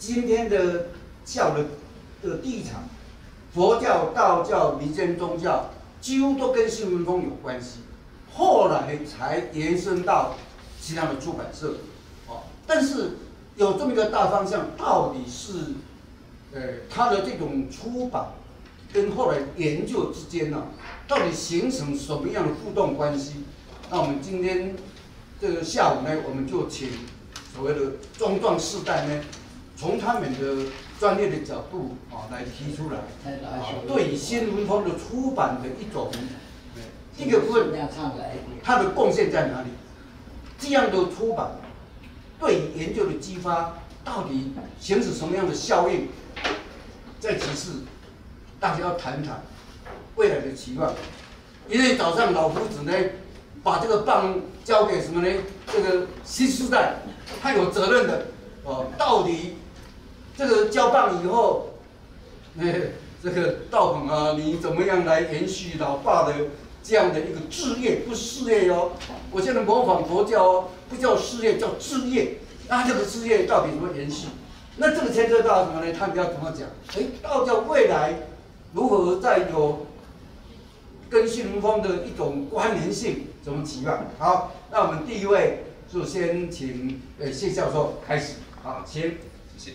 今天的教的第一场，佛教、道教、民间宗教几乎都跟新闻风有关系，后来才延伸到其他的出版社，但是有这么一个大方向，到底是它的这种出版跟后来研究之间呢，到底形成什么样的互动关系？那我们今天这个下午呢，我们就请所谓的中壮世代呢，从他们的专业的角度来提出来，对新闻风的出版的一个部分，它的贡献在哪里？这样的出版对研究的激发到底形成什么样的效应？再其次，大家要谈谈未来的期望。因为早上老夫子呢，把这个棒交给什么呢？这个新时代，他有责任的到底这个交棒以后，这个道统啊，你怎么样来延续老爸的这样的一个志业，不是事业哦。我现在模仿佛教哦，不叫事业，叫志业。那这个事业到底怎么延续？那这个牵涉到什么呢？他们要怎么讲？道教未来如何再有跟新闻风的一种关联性，怎么期望？好，那我们第一位就先请谢教授开始。好，请。 谢谢。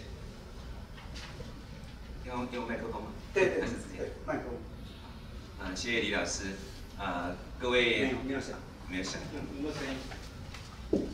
用麦克风吗？ 对， 还是直接麦克风。 谢谢李老师。各位没有响， 没有响。 没有声音。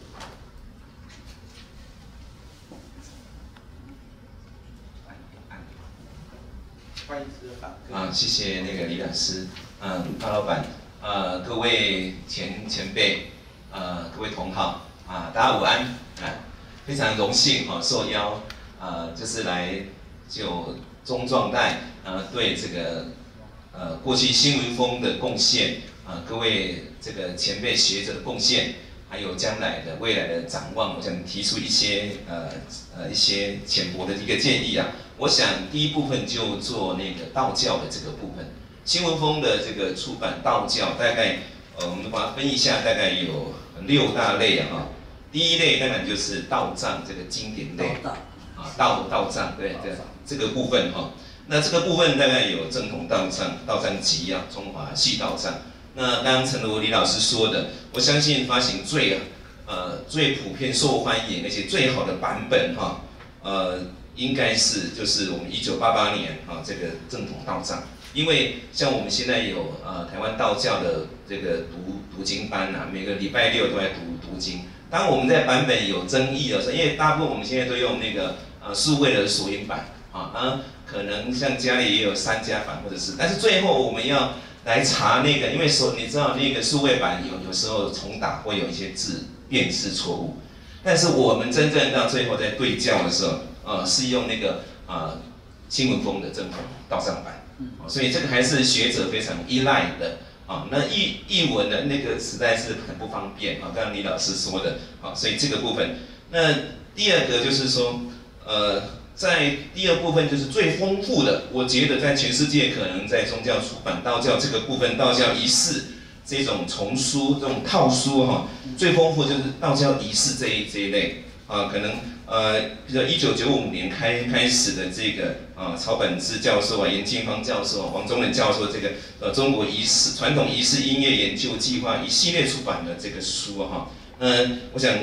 谢谢那个李老师，大老板，各位前辈，各位同好，大家午安，非常荣幸受邀，就是来就中壮代，对这个过去新闻风的贡献，各位这个前辈学者的贡献，还有将来的未来的展望，我想提出一些浅薄的一个建议啊。我想第一部分就做那个道教的这个部分，新闻风的这个出版道教大概我们把它分一下，大概有6大类啊。第一类当然就是道藏这个经典类道藏对这个部分哈。那这个部分大概有正统道藏、道藏集啊、中华系道藏。那刚刚诚如李老师说的，我相信发行最普遍受欢迎而且最好的版本哈，应该就是我们1988年这个正统道藏，因为像我们现在有台湾道教的这个读经班每个礼拜6都在读经。当我们在版本有争议的时候，因为大部分我们现在都用那个数位的索引版可能像家里也有3家版或者是，但是最后我们要来查那个，因为你知道那个数位版有时候重打会有一些字辨识错误，但是我们真正到最后在对校的时候。是用那个新闻风的正统道藏版，所以这个还是学者非常依赖的那译文的那个实在是很不方便刚刚李老师说的所以这个部分。那第二个就是说在第二部分就是最丰富的，我觉得在全世界可能在宗教出版道教这个部分，道教仪式这种丛书、这种套书最丰富就是道教仪式这一类可能。比如1995年开始的这个曹本治教授严金芳教授、王宗仁教授这个中国传统仪式音乐研究计划一系列出版的这个书我想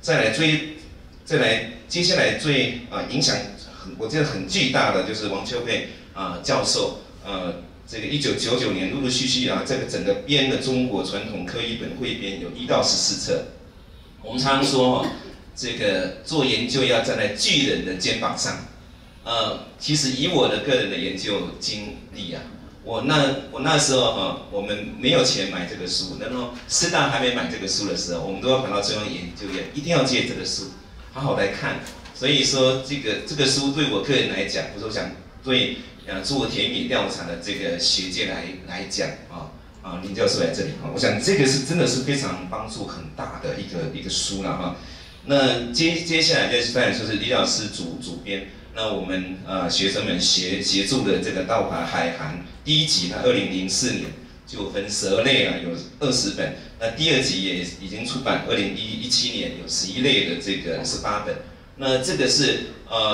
接下来最影响我觉得很巨大的就是王秋佩教授这个1999年陆陆续续这个整个编的中国传统科译本汇编有1到14册。我们常说这个做研究要站在巨人的肩膀上，其实以我的个人的研究经历我那时候我们没有钱买这个书，然后师大还没买这个书的时候，我们都要跑到中央研究院，一定要借这个书，好好来看。所以说这个书对我个人来讲，我想对做田野调查的这个学界来讲林教授来这里我想这个是真的是非常帮助很大的一个书了那接下来就是当然说是李老师主编，那我们学生们协助的这个道法海涵第一集2004年就分12类有20本，那第2集也已经出版，2017年有11类的这个18本。那这个是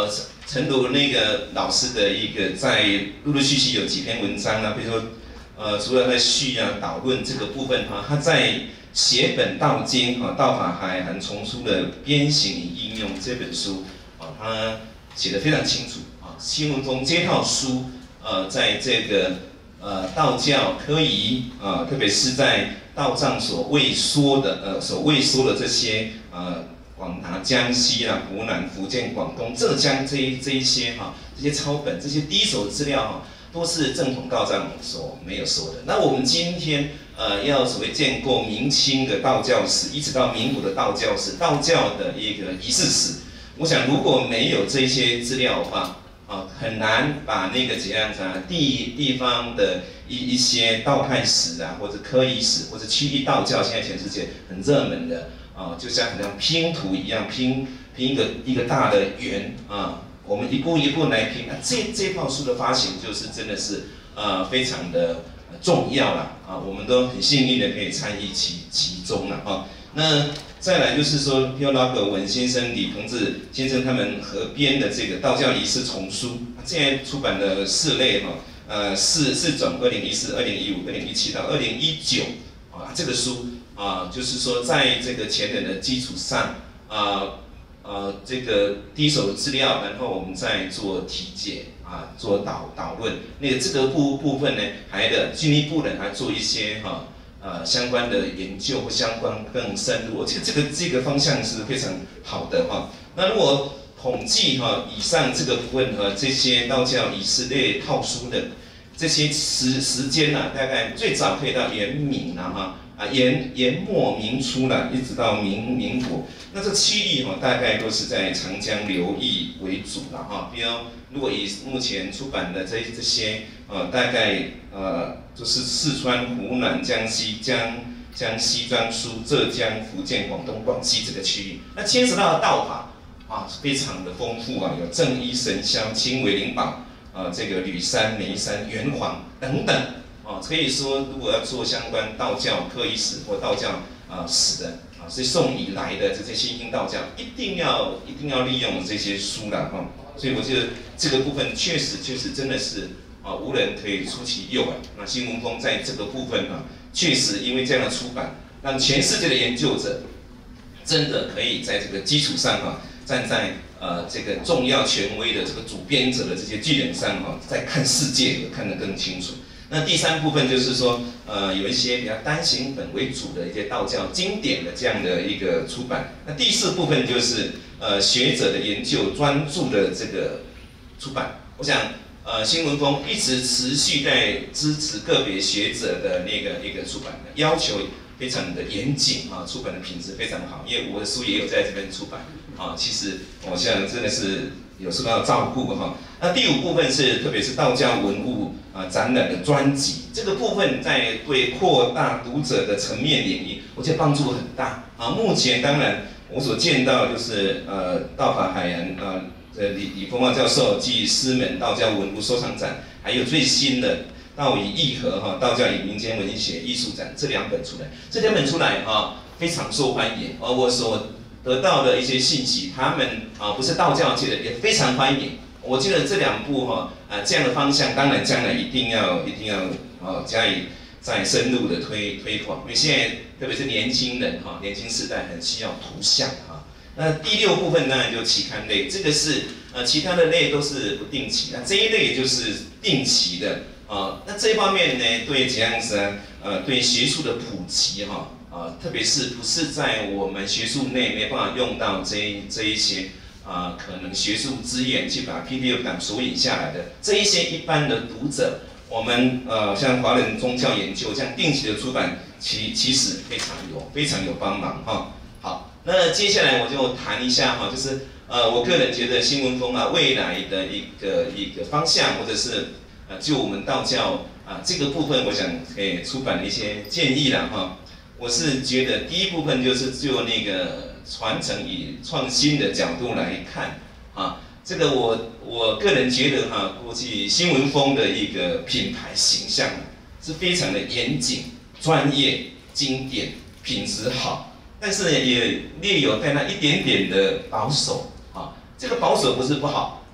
陈如那个老师的一个在陆陆续续有几篇文章啊，比如说除了在序啊导论这个部分哈，他在写本道经啊道法海涵丛书的编行与应用这本书啊，他写得非常清楚啊。新文风这套书在这个道教科仪啊，特别是在道藏所畏缩的这些广达、江西啊、湖南、福建、广东、浙江这一些这些抄本、这些第一手资料都是正统道藏所没有说的。那我们今天要所谓建构明清的道教史，一直到民国的道教史、道教的一个仪式史，我想如果没有这些资料的话，很难把那个怎样子地方的一些道派史啊，或者科仪史，或者区域道教，现在全世界很热门的就像拼图一样，拼一个大的圆我们一步一步来拼。这套书的发行就是真的是非常的重要啦我们都很幸运的可以参与其中了那再来就是说，邱老葛文先生、李鹏志先生他们合编的这个道教仪式丛书，现在出版了4类四种，2014、2015、2017到2019这个书就是说在这个前人的基础上这个第一手的资料，然后我们再做题解做导论。那个这个部分呢，还进一步的还做一些相关的研究或相关更深入，我觉得这个方向是非常好的那如果统计以上这个部分这些道教仪式类套书的这些时间大概最早可以到元明元末明初一直到民国，那这区域大概都是在长江流域为主比如如果以目前出版的这些大概就是四川、湖南、江西、江西、江苏、浙江、福建、广东、广西这个区域，那牵涉到的道法非常的丰富有正一、神霄、清微、灵宝这个吕山、眉山、元皇等等可以说如果要做相关道教科仪史或道教史的所以宋以来的这些新兴道教一定要利用这些书啦所以我觉得这个部分确实真的是无人可以出其右那新文风在这个部分确实因为这样的出版，让全世界的研究者真的可以在这个基础上站在这个重要权威的这个主编者的这些巨人上再看世界看得更清楚。那第3部分就是说，有一些比较单行本为主的一些道教经典的这样的一个出版。那第4部分就是学者的研究专注的这个出版。我想新文风一直持续在支持个别学者的那个一个出版的要求非常的严谨出版的品质非常好，因为我的书也有在这边出版其实我想真的是有受到照顾那第5部分是特别是道教文物展览的专辑，这个部分在对扩大读者的层面领域，我觉得帮助很大目前当然我所见到就是道法海洋李丰茂教授暨师门道教文物收藏展，还有最新的道与义和道教与民间文学艺术展这2本出来，非常受欢迎我所得到的一些信息，他们不是道教界的也非常欢迎。我觉得这2部这样的方向，当然将来一定要加以再深入的推广，因为现在特别是年轻人年轻世代很需要图像那第6部分当然就期刊类，这个是其他的类都是不定期，那这一类就是定期的那这一方面呢，对这样子对学术的普及特别是不是在我们学术内没办法用到这一些可能学术资源去把 PDF 档索引下来的这一些一般的读者，我们像华人宗教研究这样定期的出版，其实非常有帮忙好，那接下来我就谈一下就是我个人觉得新文风未来的一个方向，或者是就我们道教这个部分，我想可以出版的一些建议啦我是觉得第1部分就是就那个传承与创新的角度来看这个我个人觉得估计新文风的一个品牌形象是非常的严谨、专业、经典、品质好，但是也略有带那一点点的保守这个保守不是不好，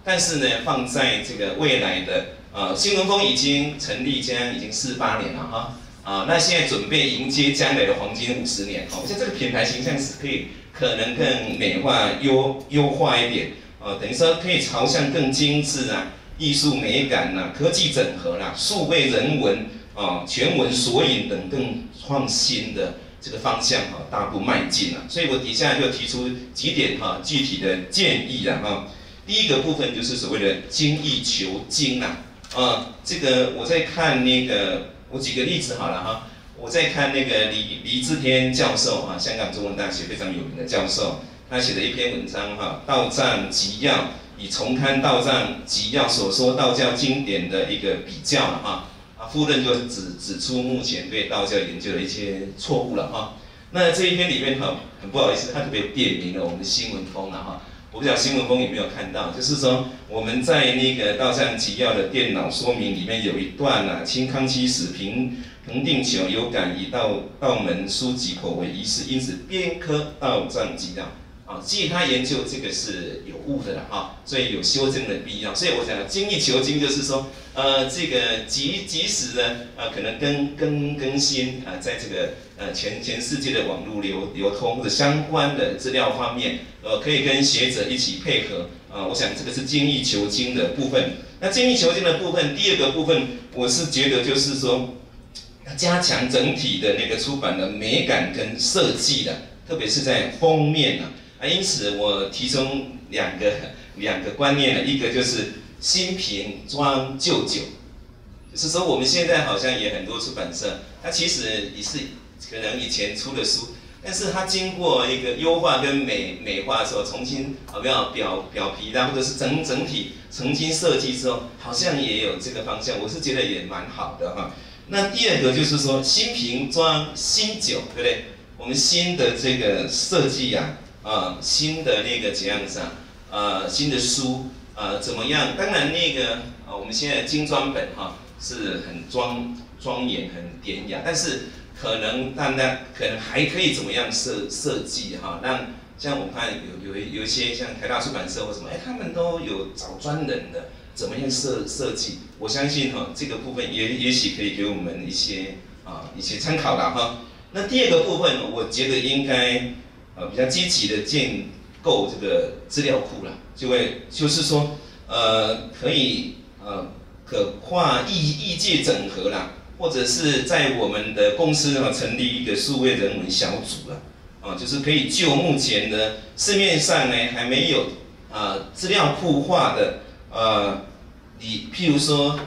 但是呢，放在这个未来的新闻风已经成立已经48年了哈。那现在准备迎接将来的黄金50年，我觉得这个品牌形象是可能更美化、优化一点，等于说可以朝向更精致啊、艺术美感啦、科技整合啦、数位人文全文索引等更创新的这个方向大步迈进了。所以我底下就提出几点具体的建议了哈。第一个部分就是所谓的精益求精啦，这个我在看那个。我举个例子好了哈，我在看那个李志天教授香港中文大学非常有名的教授，他写的一篇文章道藏集要以重刊道藏集要所说道教经典的一个比较夫人就指出目前对道教研究的一些错误了那这一篇里面很不好意思，他特别点名了我们的新闻风了我不知道新闻风有没有看到，就是说我们在那个道藏集要的电脑说明里面有一段清康熙时彭定求有感以道门书籍颇为遗失，因此编科道藏集要基于他研究这个是有误的了所以有修正的必要。所以我讲精益求精，就是说这个即使呢可能更新在这个全世界的网络流通或者相关的资料方面，可以跟学者一起配合我想这个是精益求精的部分。那精益求精的部分，第二个部分，我是觉得就是说加强整体的那个出版的美感跟设计的，特别是在封面因此我提供两个观念一个就是新瓶装旧酒，就是说我们现在好像也很多出版社，它其实也是可能以前出的书，但是它经过一个优化跟美化的时候，重新表皮或者是整体重新设计之后，好像也有这个方向，我是觉得也蛮好的那第二个就是说新瓶装新酒，对不对？我们新的这个设计新的那个怎样子新的书怎么样？当然那个我们现在精装本是很庄严、很典雅，但是可能大家可能还可以怎么样设计让像我看有一些像台大出版社或什么，他们都有找专人的怎么样设计。我相信这个部分也许可以给我们一些参考啦那第二个部分，我觉得应该比较积极的建构这个资料库啦，就是说可以可跨业界整合啦，或者是在我们的公司成立一个数位人文小组啦，就是可以就目前的市面上呢还没有资料库化的譬如说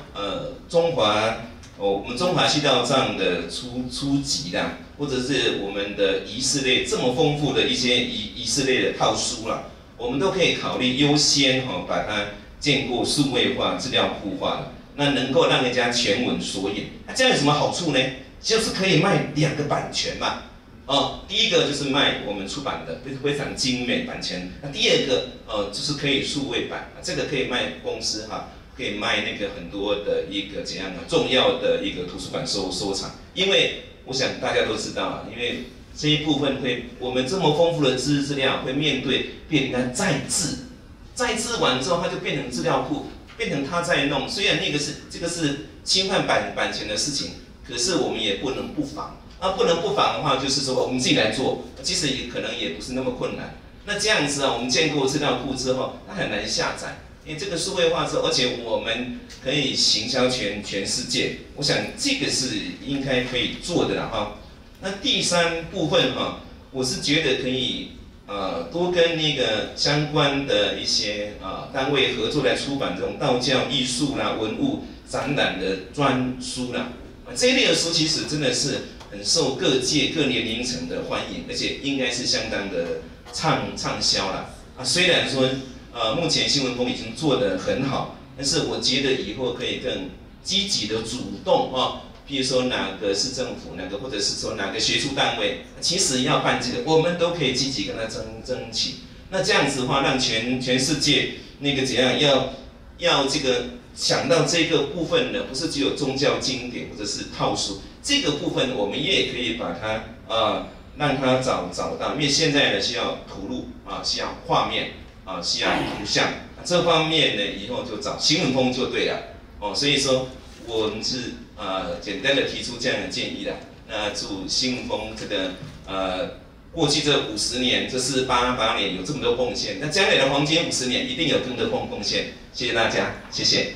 我们中华西道藏的初级啦，或者是我们的仪式类这么丰富的一些仪式类的套书啦，我们都可以考虑优先把它建构数位化、资料库化的，那能够让人家全文索引。这样有什么好处呢？就是可以卖2个版权嘛。第一个就是卖我们出版的非常精美版权，那第二个就是可以数位版，这个可以卖公司可以卖那个很多的一个怎样重要的一个图书馆收藏，因为我想大家都知道因为这一部分我们这么丰富的资料会面对变成再制完之后，它就变成资料库，变成他在弄。虽然这个是侵犯版权的事情，可是我们也不能不防。不能不防的话，就是说我们自己来做，其实可能也不是那么困难。那这样子我们建构资料库之后，它很难下载。因为这个数位化之后，而且我们可以行销全世界，我想这个是应该可以做的啦那第3部分我是觉得可以多跟那个相关的一些单位合作来出版这种道教艺术啦、文物展览的专书啦。这一类的书其实真的是很受各界各年龄层的欢迎，而且应该是相当的畅销啦虽然说目前新闻风已经做得很好，但是我觉得以后可以更积极的主动譬如说哪个市政府或者是说哪个学术单位，其实要办这个，我们都可以积极跟他争取。那这样子的话，让全世界那个怎样要这个想到这个部分呢，不是只有宗教经典或者是套书，这个部分我们也可以把它让它找到，因为现在呢需要图录需要画面需要图像， 这方面呢，以后就找新闻风就对了。哦，所以说我们是简单的提出这样的建议啦。那祝新闻风这个过去这50年，这488年有这么多贡献，那将来的黄金50年一定有更多贡献。谢谢大家，谢谢。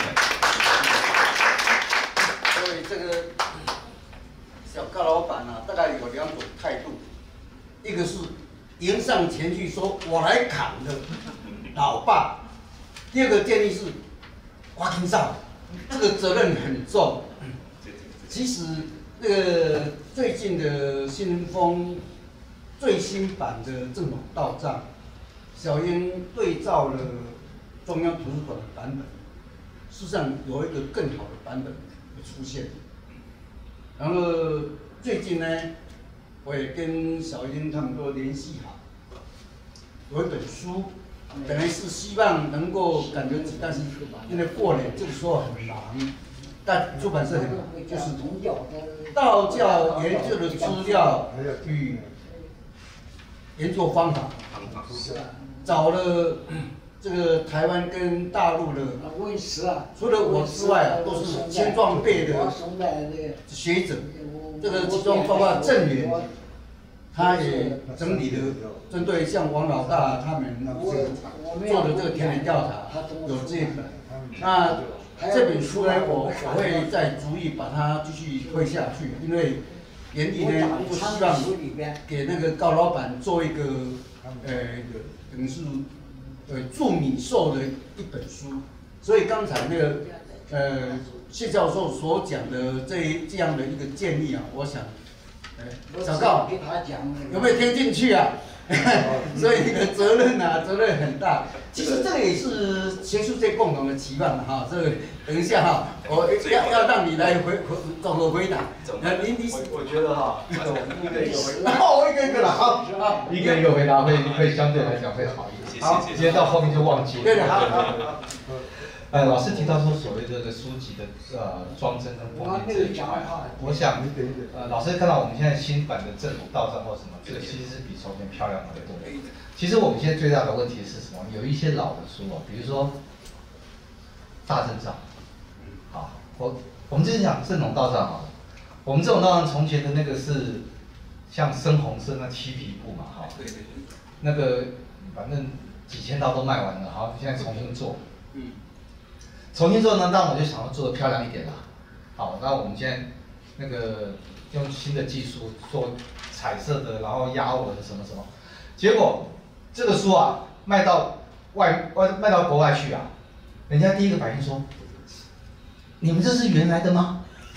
所以这个小高老板啊，大概有2种态度，一个是迎上前去说“我来扛”的老爸，第二个建议是花金少，这个责任很重。其实那个最近的新闻风最新版的正统道藏，小英对照了中央图书馆的版本，事实上有一个更好的版本会出现。然后最近呢，我也跟小英他们都联系好，有一本书，本来是希望能够赶得及，但是因为过年这个时候很忙，但出版社很忙，就是道教研究的资料与研究方法，找了这个台湾跟大陆的，除了我之外啊，都是青壮辈的学者。这个其中包括郑源，他也整理了针对像王老大他们做的这个田野调查，有这一本。那这本书呢，我会再逐一把它继续推下去，因为原地呢，就希望给那个高老板做一个等于是助米寿的一本书。所以刚才那个谢教授所讲的这样的一个建议啊，我想，小高有没有听进去啊？所以你的责任很大。其实这个也是学术界共同的期望哈。这个等一下哈，我要让你来综合回答。 我觉得哈，这种一个一个回答。 我一个一个了，好， 一个一个回答会相对来讲会好一点。好，今天到后面就忘记了。 对的，好。 老师提到说所谓这个书籍的装帧跟封面这一块，我想老师看到我们现在新版的正统道藏或什么，这个其实是比从前漂亮很多。其实我们现在最大的问题是什么？有一些老的书啊，比如说大正藏，好，我们之前讲正统道藏好了，我们正统道藏从前的那个是像深红色那漆皮布嘛，哈，对，那个反正几千套都卖完了，好，现在重新做，重新做呢，当然我就想要做得漂亮一点啦。好，那我们现在那个用新的技术做彩色的，然后压纹什么什么，结果这个书啊卖到国外去啊，人家第一个反应说：“你们这是原来的吗？”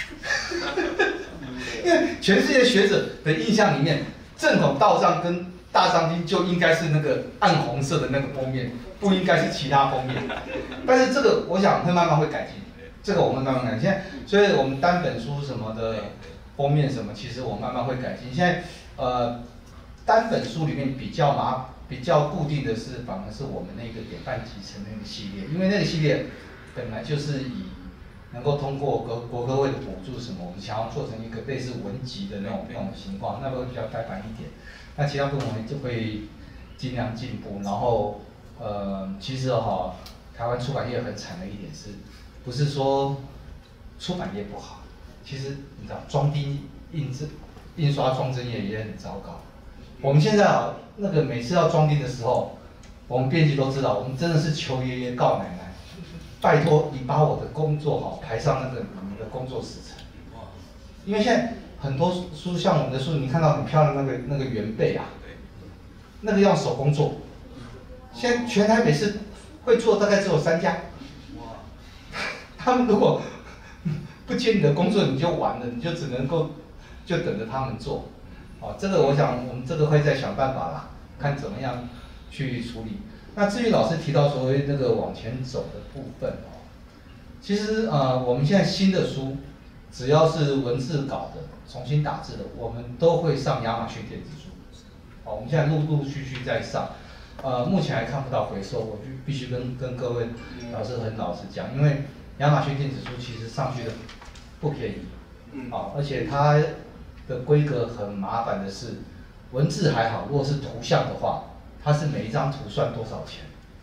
因为全世界学者的印象里面，正统道藏跟大藏经就应该是那个暗红色的那个封面，不应该是其他封面。但是这个我想会慢慢会改进，这个我们慢慢改进。现在，所以我们单本书什么的封面什么，其实我慢慢会改进。现在单本书里面比较固定的是，反而是我们那个典范集成那个系列，因为那个系列本来就是以能够通过国科会的补助什么，我们想要做成一个类似文集的那种情况，那会比较呆板一点。那其他部门就会尽量进步。然后其实台湾出版业很惨的一点是，不是说出版业不好，其实你知道装订印刷装帧业也很糟糕。我们现在那个每次要装订的时候，我们编辑都知道，我们真的是求爷爷告奶奶，拜托你把我的工作排上那个你们的工作时程。因为现在很多书像我们的书，你看到很漂亮那个原背啊，那个要手工做。现在全台北市会做大概只有3家，他们如果不接你的工作，你就完了，你就只能够就等着他们做。这个我想我们这个会再想办法啦，看怎么样去处理。那至于老师提到所谓那个往前走的部分其实我们现在新的书，只要是文字稿的、重新打字的，我们都会上亚马逊电子书。我们现在陆陆续续在上。目前还看不到回收，我就必须跟各位老师很老实讲，因为亚马逊电子书其实上去的不便宜，而且它的规格很麻烦的是，文字还好，如果是图像的话，它是每一张图算多少钱，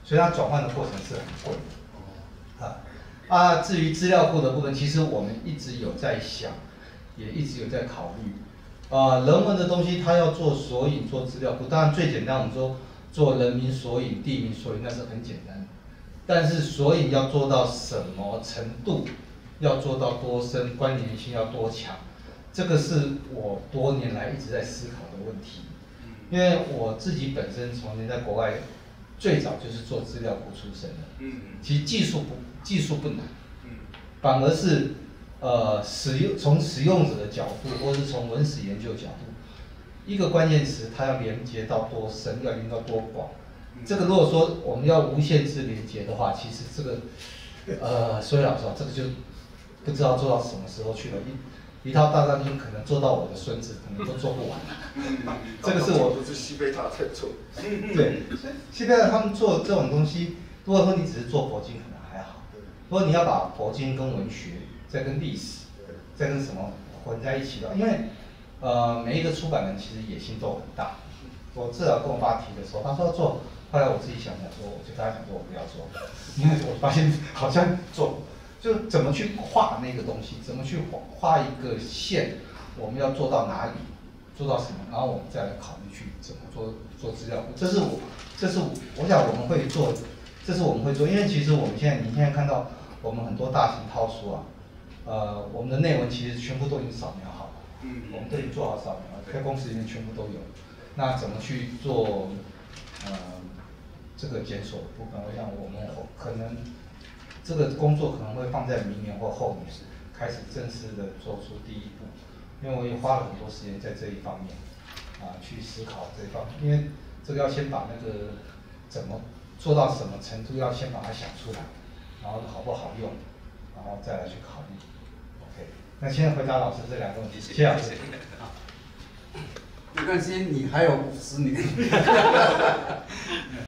所以它转换的过程是很贵的。至于资料库的部分，其实我们一直有在想，也一直有在考虑。人文的东西它要做索引、做资料库，当然最简单，我们说做人名索引、地名索引那是很简单的。但是索引要做到什么程度，要做到多深，关联性要多强，这个是我多年来一直在思考的问题。因为我自己本身从前在国外，最早就是做资料库出身的。其实技术不难，反而是从使用者的角度，或是从文史研究角度，一个关键词它要连接到多深，要连到多广。这个如果说我们要无限制连接的话，其实这个说老实话，这个就不知道做到什么时候去了。一套大战争可能做到我的孙子可能都做不完。这个是我不是西贝塔在做。 对，所以西贝塔他们做这种东西，如果说你只是做佛经可能还好，如果你要把佛经跟文学再跟历史再跟什么混在一起的，因为每一个出版人其实野心都很大。我至少跟我爸提的时候，他说要做，后来我自己想说，我就跟他讲说我不要做，因为我发现好像做。就怎么去画那个东西，怎么去画一个线，我们要做到哪里，做到什么，然后我们再来考虑去怎么做资料库。这是我想我们会做，这是我们会做，因为其实您现在看到我们很多大型套书啊，我们的内文其实全部都已经扫描好了，我们都已经做好扫描了，在公司里面全部都有。那怎么去做这个检索的部分，我想我们可能。这个工作可能会放在明年或后年开始正式的做出第一步，因为我也花了很多时间在这一方面，去思考这一方面，因为这个要先把那个怎么做到什么程度，要先把它想出来，然后好不好用，然后再来去考虑。OK， 那现在回答老师这两个问题，谢谢老师。 没关系，你还有50年。